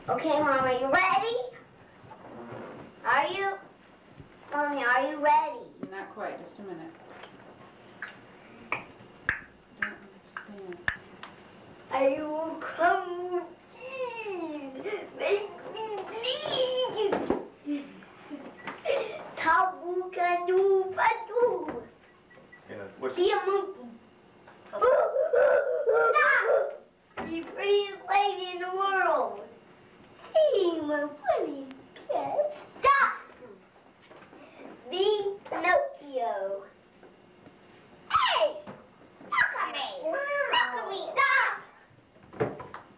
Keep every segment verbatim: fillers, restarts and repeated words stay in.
Okay, Mom, are you ready? Are you? Mommy, are you ready? Not quite. Just a minute. I don't understand. I will come please. Make me please. Tabu kadu padu. Be a monkey. Stop! Be the prettiest lady in the world. Hey, my funny cat. Stop! Be Pinocchio. Hey! Look at me! Look at me! Stop!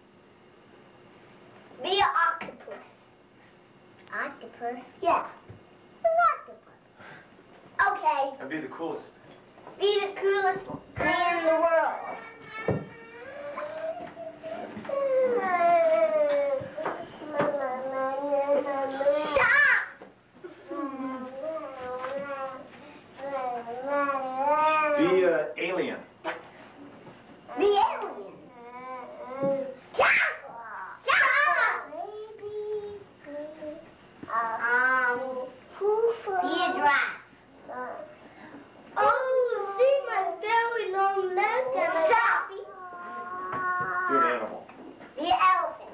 Be an octopus. Octopus? Yeah. An octopus. Okay. I'd be the coolest. Be the coolest man in the world. Be an alien. The alien. Stop! Stop! Um, be a giraffe. Oh, see my very long legs and stop. Be an animal. Be an elephant.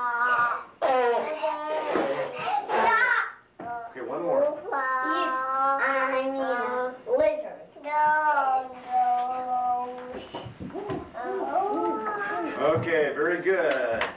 Stop! Okay, one more. Be, I mean, a lizard. No, no. Okay, very good.